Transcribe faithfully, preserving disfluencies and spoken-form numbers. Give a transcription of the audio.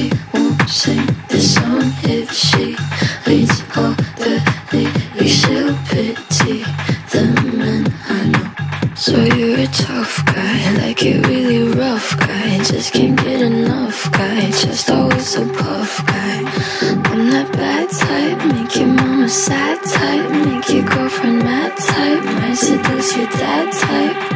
she won't sing this song if she leads all the ladies. She'll pity the men I know. So you're a tough guy, like a really rough guy. Just can't get enough guy, just always a puff guy. I'm that bad type, make your mama sad type, make your girlfriend mad type, might seduce your dad type.